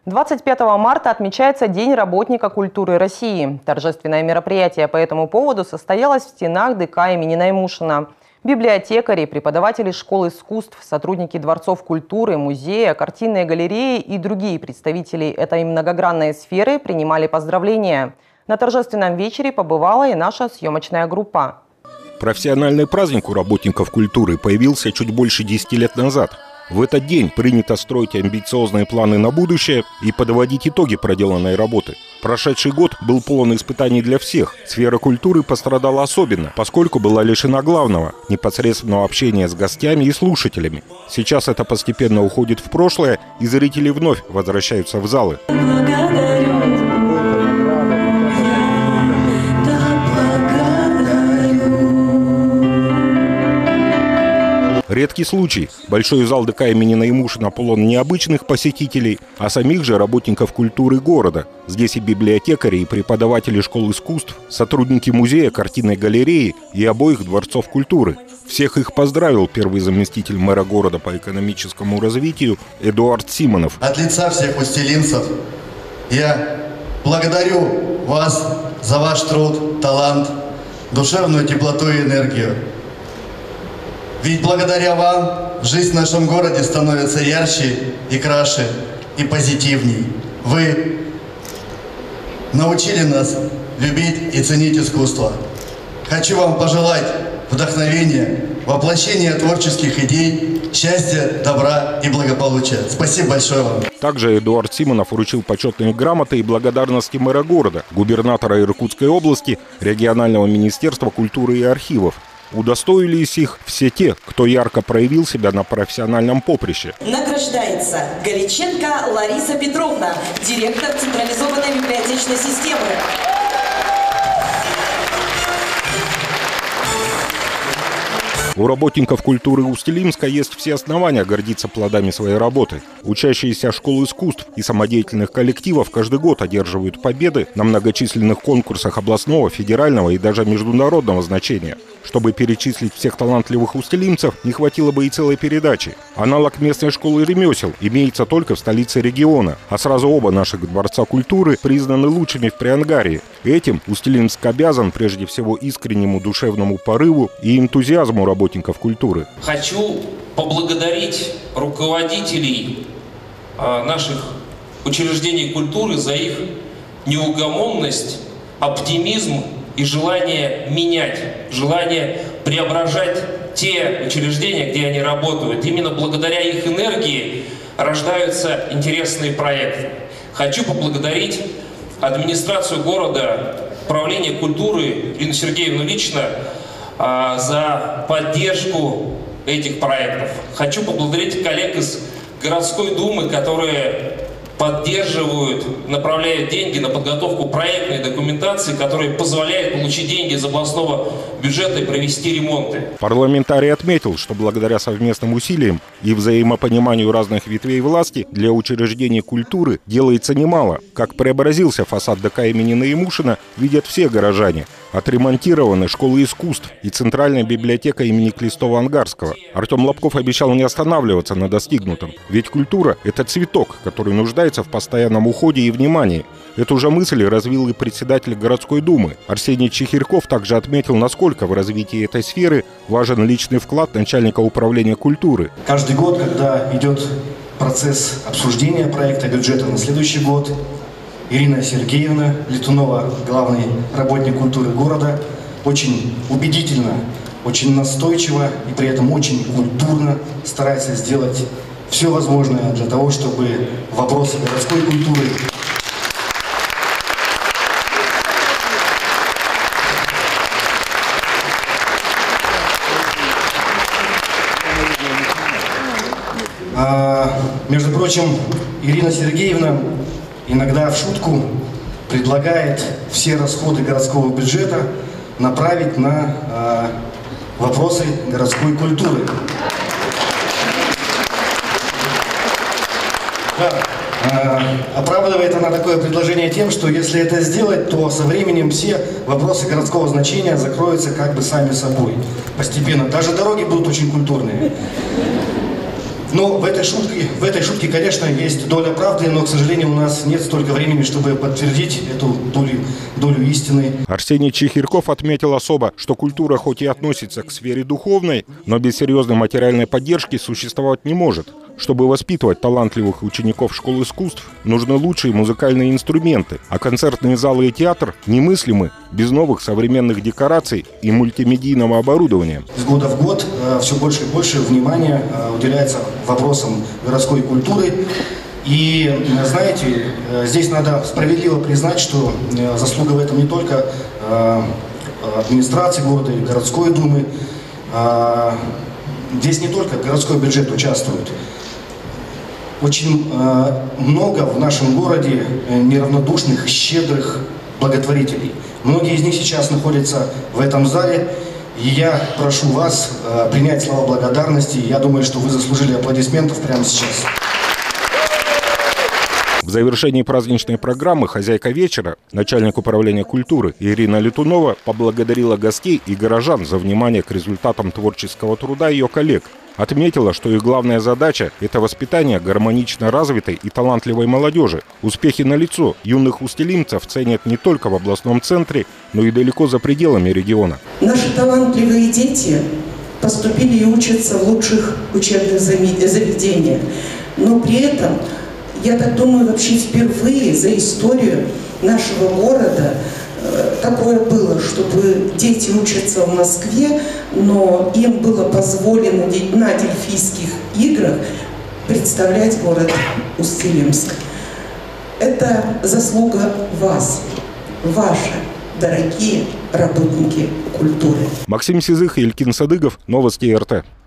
25 марта отмечается День работника культуры России. Торжественное мероприятие по этому поводу состоялось в стенах ДК имени Наймушина. Библиотекари, преподаватели школ искусств, сотрудники дворцов культуры, музея, картинной галереи и другие представители этой многогранной сферы принимали поздравления. На торжественном вечере побывала и наша съемочная группа. Профессиональный праздник у работников культуры появился чуть больше 10 лет назад. В этот день принято строить амбициозные планы на будущее и подводить итоги проделанной работы. Прошедший год был полон испытаний для всех. Сфера культуры пострадала особенно, поскольку была лишена главного – непосредственного общения с гостями и слушателями. Сейчас это постепенно уходит в прошлое, и зрители вновь возвращаются в залы. Редкий случай. Большой зал ДК имени Наймушина полон необычных посетителей, а самих же работников культуры города. Здесь и библиотекари, и преподаватели школ искусств, сотрудники музея, картинной галереи и обоих дворцов культуры. Всех их поздравил первый заместитель мэра города по экономическому развитию Эдуард Симонов. От лица всех устилинцев я благодарю вас за ваш труд, талант, душевную теплоту и энергию. Ведь благодаря вам жизнь в нашем городе становится ярче и краше, и позитивней. Вы научили нас любить и ценить искусство. Хочу вам пожелать вдохновения, воплощения творческих идей, счастья, добра и благополучия. Спасибо большое вам. Также Эдуард Симонов вручил почетные грамоты и благодарности мэра города, губернатора Иркутской области, регионального министерства культуры и архивов. Удостоились их все те, кто ярко проявил себя на профессиональном поприще. Награждается Галиченко Лариса Петровна, директор централизованной библиотечной системы. У работников культуры Усть-Илимска есть все основания гордиться плодами своей работы. Учащиеся школ искусств и самодеятельных коллективов каждый год одерживают победы на многочисленных конкурсах областного, федерального и даже международного значения. Чтобы перечислить всех талантливых устилимцев, не хватило бы и целой передачи. Аналог местной школы ремесел имеется только в столице региона, а сразу оба наших дворца культуры признаны лучшими в Приангарии. Этим Усть-Илимск обязан прежде всего искреннему душевному порыву и энтузиазму работников культуры. Хочу поблагодарить руководителей наших учреждений культуры за их неугомонность, оптимизм и желание менять, желание преображать те учреждения, где они работают. Именно благодаря их энергии рождаются интересные проекты. Хочу поблагодарить администрацию города, управление культуры, Ирину Сергеевну лично за поддержку этих проектов. Хочу поблагодарить коллег из городской думы, которые поддерживают, направляют деньги на подготовку проектной документации, которая позволяет получить деньги из областного бюджета и провести ремонты. Парламентарий отметил, что благодаря совместным усилиям и взаимопониманию разных ветвей власти для учреждений культуры делается немало. Как преобразился фасад ДК имени Наймушина, видят все горожане. Отремонтированы школы искусств и Центральная библиотека имени Клистова-Ангарского. Артем Лобков обещал не останавливаться на достигнутом. Ведь культура – это цветок, который нуждается в постоянном уходе и внимании. Эту же мысль развил и председатель городской думы. Арсений Чехирков также отметил, насколько в развитии этой сферы важен личный вклад начальника управления культуры. Каждый год, когда идет процесс обсуждения проекта бюджета на следующий год, Ирина Сергеевна Летунова, главный работник культуры города, очень убедительно, очень настойчиво и при этом очень культурно старается сделать все возможное для того, чтобы вопросы городской культуры между прочим, Ирина Сергеевна иногда в шутку предлагает все расходы городского бюджета направить на вопросы городской культуры. Оправдывает она такое предложение тем, что если это сделать, то со временем все вопросы городского значения закроются как бы сами собой. Постепенно. Даже дороги будут очень культурные. Но в этой шутке, конечно, есть доля правды, но, к сожалению, у нас нет столько времени, чтобы подтвердить эту долю истины. Арсений Чехирков отметил особо, что культура хоть и относится к сфере духовной, но без серьезной материальной поддержки существовать не может. Чтобы воспитывать талантливых учеников школ искусств, нужны лучшие музыкальные инструменты, а концертные залы и театр немыслимы без новых современных декораций и мультимедийного оборудования. С года в год все больше и больше внимания уделяется вопросам городской культуры. И, знаете, здесь надо справедливо признать, что заслуга в этом не только администрации города и городской думы. Здесь не только городской бюджет участвует. Очень много в нашем городе неравнодушных, щедрых благотворителей. Многие из них сейчас находятся в этом зале. И я прошу вас принять слова благодарности. Я думаю, что вы заслужили аплодисментов прямо сейчас. В завершении праздничной программы хозяйка вечера, начальник управления культуры Ирина Летунова, поблагодарила гостей и горожан за внимание к результатам творческого труда ее коллег. Отметила, что их главная задача – это воспитание гармонично развитой и талантливой молодежи. Успехи налицо. Юных устилимцев ценят не только в областном центре, но и далеко за пределами региона. Наши талантливые дети поступили и учатся в лучших учебных заведениях. Но при этом, я так думаю, вообще впервые за историю нашего города такое было, чтобы дети учатся в Москве, но им было позволено на Дельфийских играх представлять город Усть-Илимск. Это заслуга вас, ваши дорогие работники культуры. Максим Сизых и Илькин Садыгов. Новости РТ.